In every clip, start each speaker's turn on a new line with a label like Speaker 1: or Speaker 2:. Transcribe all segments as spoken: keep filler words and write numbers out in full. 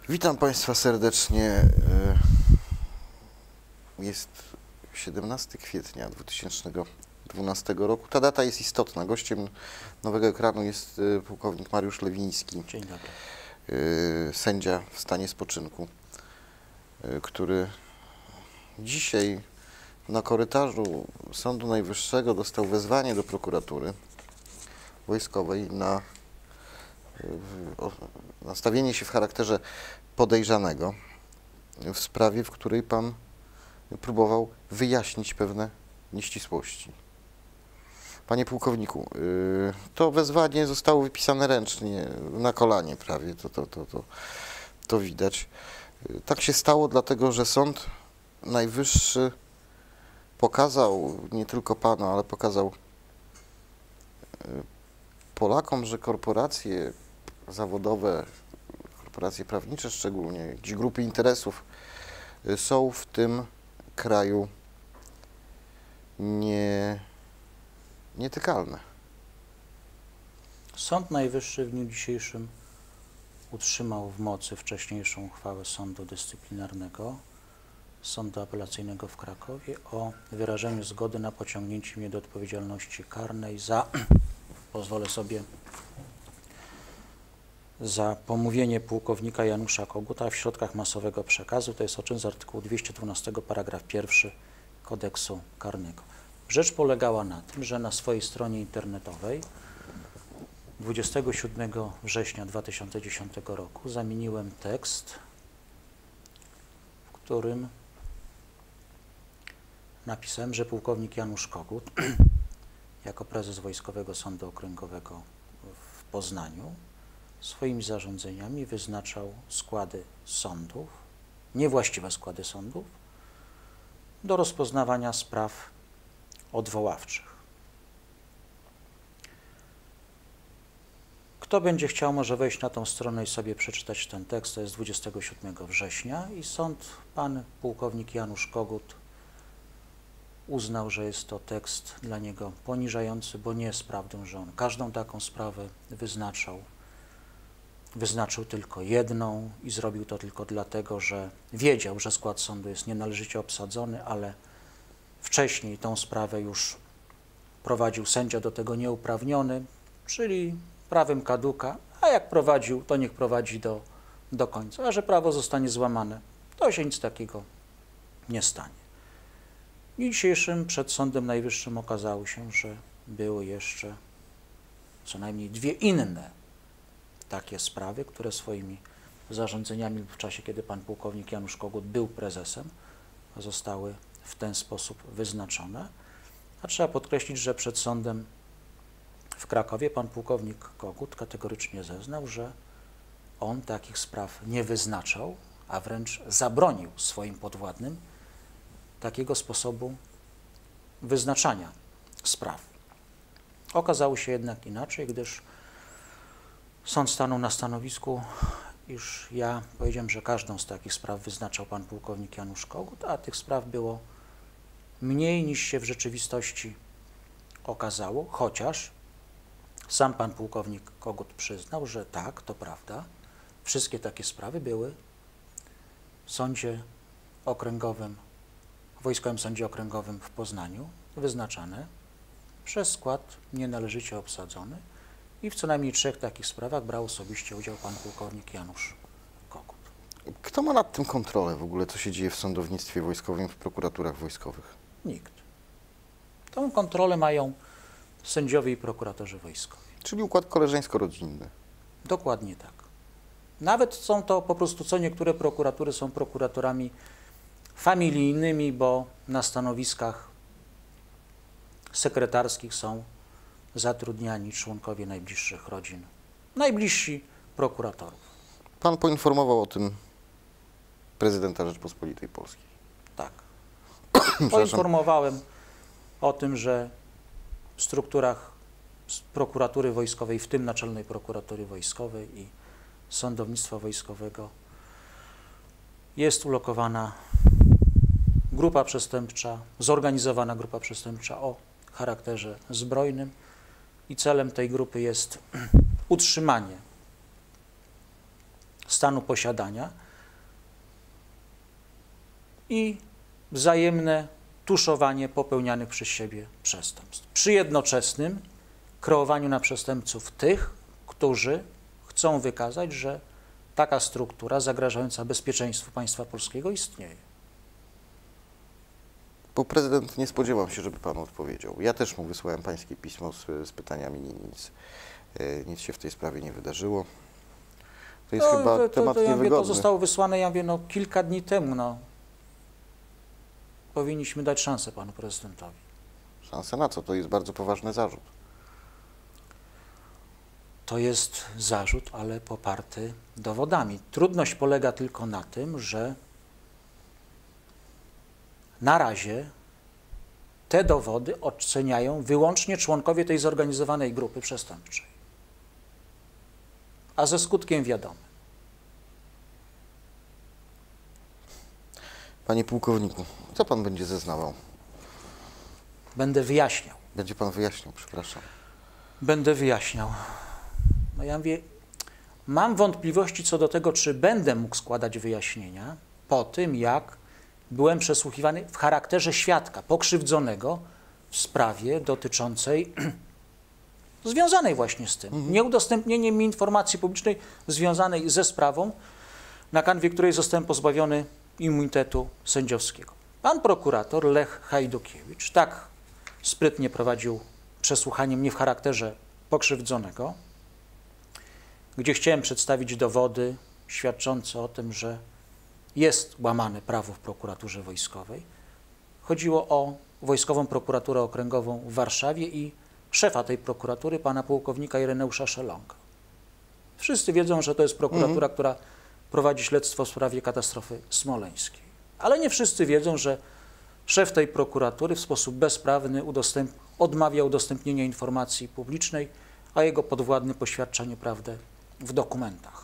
Speaker 1: Witam Państwa serdecznie. Jest siedemnastego kwietnia dwa tysiące dwunastego roku. Ta data jest istotna. Gościem Nowego Ekranu jest pułkownik Mariusz Lewiński.
Speaker 2: Dzień dobry.
Speaker 1: Sędzia w stanie spoczynku, który dzisiaj na korytarzu Sądu Najwyższego dostał wezwanie do prokuratury wojskowej na nastawienie się w charakterze podejrzanego w sprawie, w której Pan próbował wyjaśnić pewne nieścisłości. Panie pułkowniku, to wezwanie zostało wypisane ręcznie, na kolanie prawie, to, to, to, to, to widać. Tak się stało dlatego, że Sąd Najwyższy pokazał, nie tylko Panu, ale pokazał Polakom, że korporacje zawodowe, korporacje prawnicze szczególnie, jakieś grupy interesów są w tym kraju nie, nietykalne.
Speaker 2: Sąd Najwyższy w dniu dzisiejszym utrzymał w mocy wcześniejszą uchwałę Sądu Dyscyplinarnego Sądu Apelacyjnego w Krakowie o wyrażeniu zgody na pociągnięcie mnie do odpowiedzialności karnej za, pozwolę sobie, za pomówienie pułkownika Janusza Koguta w środkach masowego przekazu, to jest o czym z artykułu dwieście dwanaście paragraf pierwszy Kodeksu Karnego. Rzecz polegała na tym, że na swojej stronie internetowej dwudziestego siódmego września dwa tysiące dziesiątego roku zamieniłem tekst, w którym napisałem, że pułkownik Janusz Kogut jako prezes Wojskowego Sądu Okręgowego w Poznaniu swoimi zarządzeniami wyznaczał składy sądów, niewłaściwe składy sądów, do rozpoznawania spraw odwoławczych. Kto będzie chciał, może wejść na tą stronę i sobie przeczytać ten tekst, to jest dwudziestego siódmego września i sąd, pan pułkownik Janusz Kogut uznał, że jest to tekst dla niego poniżający, bo nie jest prawdą, że on każdą taką sprawę wyznaczał. Wyznaczył tylko jedną i zrobił to tylko dlatego, że wiedział, że skład sądu jest nienależycie obsadzony, ale wcześniej tą sprawę już prowadził sędzia do tego nieuprawniony, czyli prawem kaduka, a jak prowadził, to niech prowadzi do, do końca. A że prawo zostanie złamane, to się nic takiego nie stanie. W dniu dzisiejszym przed Sądem Najwyższym okazało się, że były jeszcze co najmniej dwie inne takie sprawy, które swoimi zarządzeniami w czasie, kiedy pan pułkownik Janusz Kogut był prezesem, zostały w ten sposób wyznaczone. A trzeba podkreślić, że przed sądem w Krakowie pan pułkownik Kogut kategorycznie zeznał, że on takich spraw nie wyznaczał, a wręcz zabronił swoim podwładnym takiego sposobu wyznaczania spraw. Okazało się jednak inaczej, gdyż sąd stanął na stanowisku, iż ja powiedziałem, że każdą z takich spraw wyznaczał pan pułkownik Janusz Kogut, a tych spraw było mniej niż się w rzeczywistości okazało, chociaż sam pan pułkownik Kogut przyznał, że tak, to prawda, wszystkie takie sprawy były w Sądzie Okręgowym, w Wojskowym Sądzie Okręgowym w Poznaniu wyznaczane przez skład nienależycie obsadzony i w co najmniej trzech takich sprawach brał osobiście udział pan pułkownik Janusz Kogut.
Speaker 1: Kto ma nad tym kontrolę w ogóle, co się dzieje w sądownictwie wojskowym, w prokuraturach wojskowych?
Speaker 2: Nikt. Tą kontrolę mają sędziowie i prokuratorzy wojskowi.
Speaker 1: Czyli układ koleżeńsko-rodzinny.
Speaker 2: Dokładnie tak. Nawet są to po prostu, co niektóre prokuratury są prokuratorami familijnymi, bo na stanowiskach sekretarskich są zatrudniani członkowie najbliższych rodzin, najbliżsi prokuratorów.
Speaker 1: Pan poinformował o tym prezydenta Rzeczypospolitej Polskiej.
Speaker 2: Tak. Poinformowałem o tym, że w strukturach prokuratury wojskowej, w tym Naczelnej Prokuratury Wojskowej i Sądownictwa Wojskowego jest ulokowana grupa przestępcza, zorganizowana grupa przestępcza o charakterze zbrojnym i celem tej grupy jest utrzymanie stanu posiadania i wzajemne tuszowanie popełnianych przez siebie przestępstw. Przy jednoczesnym kreowaniu na przestępców tych, którzy chcą wykazać, że taka struktura zagrażająca bezpieczeństwu państwa polskiego istnieje.
Speaker 1: Bo prezydent nie spodziewał się, żeby pan odpowiedział. Ja też mu wysłałem pańskie pismo z, z pytaniami, nic, nic się w tej sprawie nie wydarzyło. To jest
Speaker 2: no,
Speaker 1: chyba
Speaker 2: to,
Speaker 1: temat
Speaker 2: to, ja
Speaker 1: niewygodny.
Speaker 2: mówię, to zostało wysłane, ja mówię, no, kilka dni temu. No. Powinniśmy dać szansę panu prezydentowi.
Speaker 1: Szansę na co? To jest bardzo poważny zarzut.
Speaker 2: To jest zarzut, ale poparty dowodami. Trudność polega tylko na tym, że na razie te dowody oceniają wyłącznie członkowie tej zorganizowanej grupy przestępczej. A ze skutkiem wiadomym.
Speaker 1: Panie pułkowniku, co pan będzie zeznawał?
Speaker 2: Będę wyjaśniał.
Speaker 1: Będzie pan wyjaśniał, przepraszam.
Speaker 2: Będę wyjaśniał. No ja mówię, mam wątpliwości co do tego, czy będę mógł składać wyjaśnienia po tym, jak byłem przesłuchiwany w charakterze świadka pokrzywdzonego w sprawie dotyczącej, związanej właśnie z tym, mhm. nieudostępnieniem mi informacji publicznej związanej ze sprawą, na kanwie której zostałem pozbawiony immunitetu sędziowskiego. Pan prokurator Lech Hajdukiewicz tak sprytnie prowadził przesłuchanie mnie w charakterze pokrzywdzonego, gdzie chciałem przedstawić dowody świadczące o tym, że jest łamane prawo w prokuraturze wojskowej. Chodziło o Wojskową Prokuraturę Okręgową w Warszawie i szefa tej prokuratury, pana pułkownika Ireneusza Szelonga. Wszyscy wiedzą, że to jest prokuratura, mhm. która prowadzi śledztwo w sprawie katastrofy smoleńskiej. Ale nie wszyscy wiedzą, że szef tej prokuratury w sposób bezprawny udostęp odmawia udostępnienia informacji publicznej, a jego podwładny poświadcza nieprawdę w dokumentach.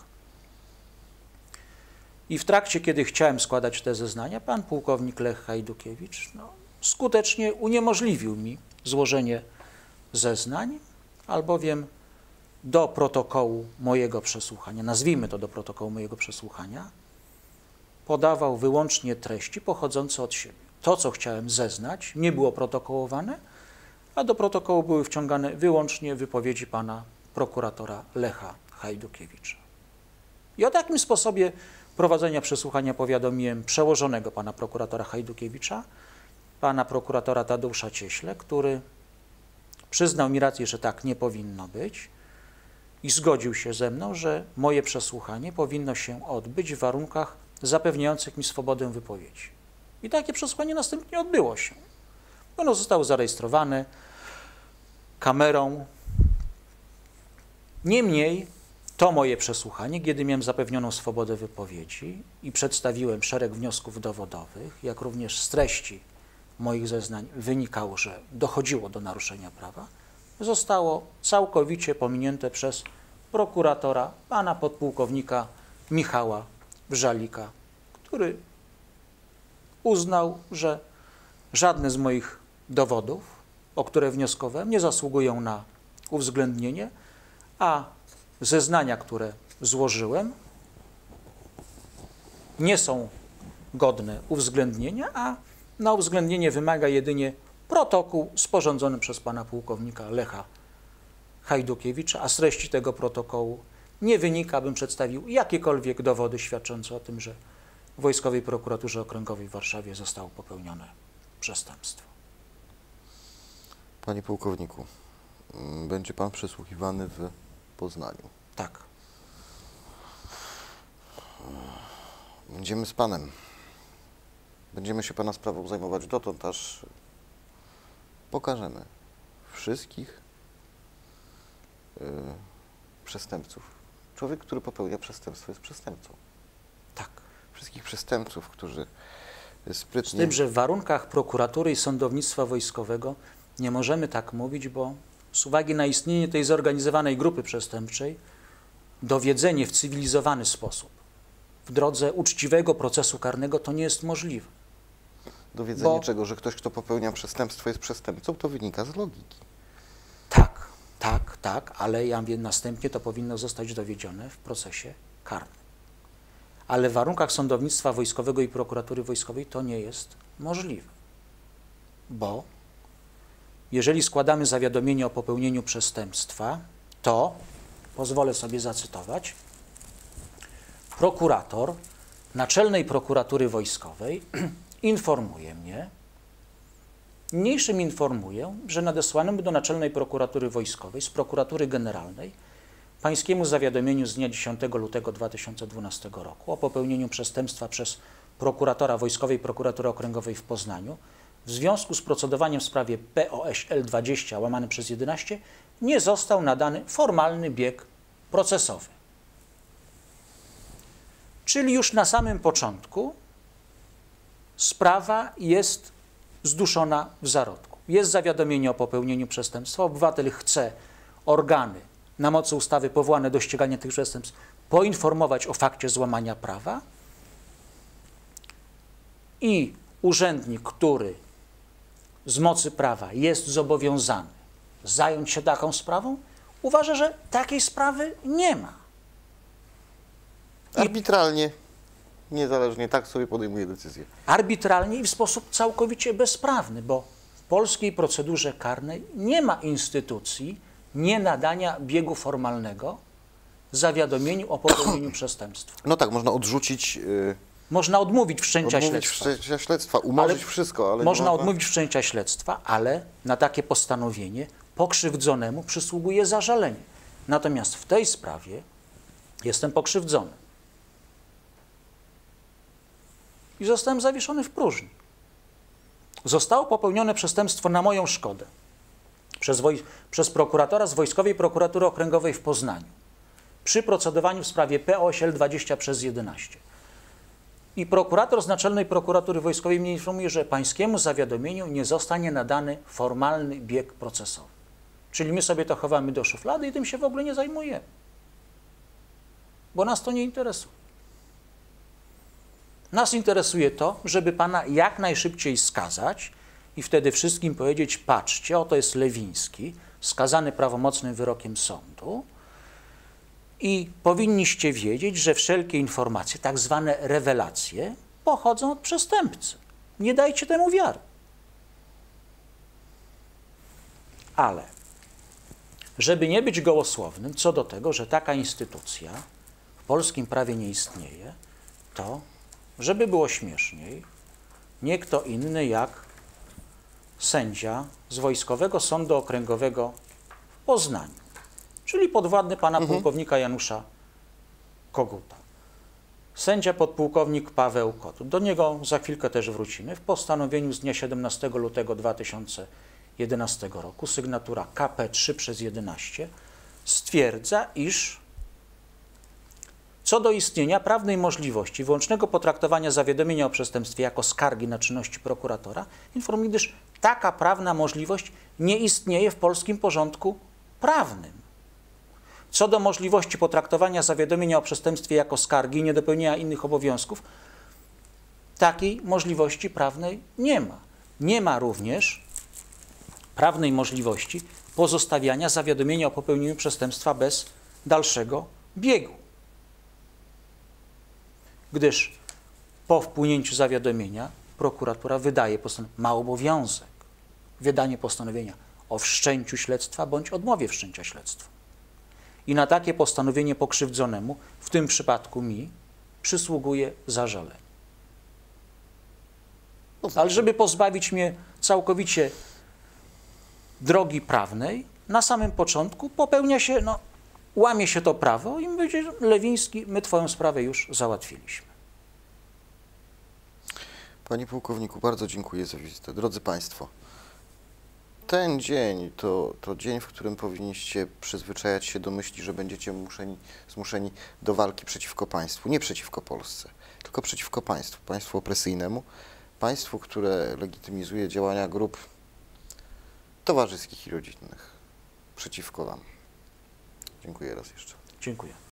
Speaker 2: I w trakcie, kiedy chciałem składać te zeznania, pan pułkownik Lech Hajdukiewicz no, skutecznie uniemożliwił mi złożenie zeznań, albowiem do protokołu mojego przesłuchania, nazwijmy to do protokołu mojego przesłuchania, podawał wyłącznie treści pochodzące od siebie. To, co chciałem zeznać, nie było protokołowane, a do protokołu były wciągane wyłącznie wypowiedzi pana prokuratora Lecha Hajdukiewicza. I o takim sposobie prowadzenia przesłuchania powiadomiłem przełożonego pana prokuratora Hajdukiewicza, pana prokuratora Tadeusza Cieśle, który przyznał mi rację, że tak nie powinno być i zgodził się ze mną, że moje przesłuchanie powinno się odbyć w warunkach zapewniających mi swobodę wypowiedzi. I takie przesłuchanie następnie odbyło się. Ono zostało zarejestrowane kamerą. Niemniej to moje przesłuchanie, kiedy miałem zapewnioną swobodę wypowiedzi i przedstawiłem szereg wniosków dowodowych, jak również z treści moich zeznań wynikało, że dochodziło do naruszenia prawa, zostało całkowicie pominięte przez prokuratora, pana podpułkownika Michała Brzalika, który uznał, że żadne z moich dowodów, o które wnioskowałem, nie zasługują na uwzględnienie, a zeznania, które złożyłem, nie są godne uwzględnienia, a na uwzględnienie wymaga jedynie protokół sporządzony przez pana pułkownika Lecha Hajdukiewicza, a z treści tego protokołu nie wynika, bym przedstawił jakiekolwiek dowody świadczące o tym, że w Wojskowej Prokuraturze Okręgowej w Warszawie zostało popełnione przestępstwo.
Speaker 1: Panie pułkowniku, będzie pan przesłuchiwany w Poznaniu.
Speaker 2: Tak.
Speaker 1: Będziemy z panem. Będziemy się pana sprawą zajmować dotąd, aż pokażemy wszystkich yy, przestępców. Człowiek, który popełnia przestępstwo, jest przestępcą.
Speaker 2: Tak.
Speaker 1: Wszystkich przestępców, którzy sprytnie...
Speaker 2: Z tym, że w warunkach prokuratury i sądownictwa wojskowego nie możemy tak mówić, bo z uwagi na istnienie tej zorganizowanej grupy przestępczej, dowiedzenie w cywilizowany sposób, w drodze uczciwego procesu karnego, to nie jest możliwe.
Speaker 1: Dowiedzenie
Speaker 2: Bo...
Speaker 1: czego, że ktoś, kto popełnia przestępstwo, jest przestępcą, to wynika z logiki.
Speaker 2: Tak, tak, tak, ale ja wiem, następnie to powinno zostać dowiedzione w procesie karnym. ale w warunkach sądownictwa wojskowego i prokuratury wojskowej to nie jest możliwe, bo jeżeli składamy zawiadomienie o popełnieniu przestępstwa, to, pozwolę sobie zacytować, prokurator Naczelnej Prokuratury Wojskowej informuje mnie, niniejszym informuję, że nadesłanemu do Naczelnej Prokuratury Wojskowej z Prokuratury Generalnej pańskiemu zawiadomieniu z dnia dziesiątego lutego dwa tysiące dwunastego roku o popełnieniu przestępstwa przez prokuratora Wojskowej Prokuratury Okręgowej w Poznaniu w związku z procedowaniem w sprawie P O S L dwadzieścia łamane przez jedenaście nie został nadany formalny bieg procesowy. Czyli już na samym początku sprawa jest zduszona w zarodku. Jest zawiadomienie o popełnieniu przestępstwa, obywatel chce organy na mocy ustawy powołane do ścigania tych przestępstw poinformować o fakcie złamania prawa i urzędnik, który z mocy prawa jest zobowiązany zająć się taką sprawą, uważa, że takiej sprawy nie ma.
Speaker 1: Arbitralnie, niezależnie, tak sobie podejmuje decyzję.
Speaker 2: Arbitralnie i w sposób całkowicie bezprawny, bo w polskiej procedurze karnej nie ma instytucji nienadania biegu formalnego zawiadomieniu o popełnieniu przestępstwa.
Speaker 1: No tak, można odrzucić, yy,
Speaker 2: Można odmówić wszczęcia
Speaker 1: odmówić
Speaker 2: śledztwa.
Speaker 1: wszczęcia śledztwa, umorzyć
Speaker 2: Ale
Speaker 1: wszystko, ale
Speaker 2: Można
Speaker 1: nie można...
Speaker 2: odmówić wszczęcia śledztwa, ale na takie postanowienie pokrzywdzonemu przysługuje zażalenie. Natomiast w tej sprawie jestem pokrzywdzony. I zostałem zawieszony w próżni. Zostało popełnione przestępstwo na moją szkodę przez, woj przez prokuratora z Wojskowej Prokuratury Okręgowej w Poznaniu przy procedowaniu w sprawie P O S L dwadzieścia przez jedenaście. I prokurator z Naczelnej Prokuratury Wojskowej mnie informuje, że pańskiemu zawiadomieniu nie zostanie nadany formalny bieg procesowy. Czyli my sobie to chowamy do szuflady i tym się w ogóle nie zajmujemy. Bo nas to nie interesuje. Nas interesuje to, żeby pana jak najszybciej skazać i wtedy wszystkim powiedzieć, patrzcie, oto jest Lewiński, skazany prawomocnym wyrokiem sądu i powinniście wiedzieć, że wszelkie informacje, tak zwane rewelacje, pochodzą od przestępcy. Nie dajcie temu wiary. Ale żeby nie być gołosłownym co do tego, że taka instytucja w polskim prawie nie istnieje, to żeby było śmieszniej, nie kto inny jak sędzia z Wojskowego Sądu Okręgowego w Poznaniu, czyli podwładny pana
Speaker 1: mhm.
Speaker 2: pułkownika Janusza Koguta. Sędzia podpułkownik Paweł Kot. Do niego za chwilkę też wrócimy. W postanowieniu z dnia siedemnastego lutego dwa tysiące jedenastego roku, sygnatura K P trzy przez jedenaście, stwierdza, iż co do istnienia prawnej możliwości wyłącznego potraktowania zawiadomienia o przestępstwie jako skargi na czynności prokuratora, informuje, gdyż taka prawna możliwość nie istnieje w polskim porządku prawnym. Co do możliwości potraktowania zawiadomienia o przestępstwie jako skargi i niedopełnienia innych obowiązków, takiej możliwości prawnej nie ma. Nie ma również prawnej możliwości pozostawiania zawiadomienia o popełnieniu przestępstwa bez dalszego biegu. Gdyż po wpłynięciu zawiadomienia prokuratura wydaje postanowienie, ma obowiązek wydania postanowienia o wszczęciu śledztwa bądź odmowie wszczęcia śledztwa. I na takie postanowienie pokrzywdzonemu, w tym przypadku mi, przysługuje zażalenie. Ale żeby pozbawić mnie całkowicie drogi prawnej, na samym początku popełnia się, no, łamie się to prawo i mówi, Lewiński, my twoją sprawę już załatwiliśmy.
Speaker 1: Panie pułkowniku, bardzo dziękuję za wizytę. Drodzy Państwo, ten dzień to, to dzień, w którym powinniście przyzwyczajać się do myśli, że będziecie muszeni, zmuszeni do walki przeciwko państwu. Nie przeciwko Polsce, tylko przeciwko państwu. Państwu opresyjnemu, państwu, które legitymizuje działania grup towarzyskich i rodzinnych przeciwko wam. Dziękuję raz jeszcze.
Speaker 2: Dziękuję.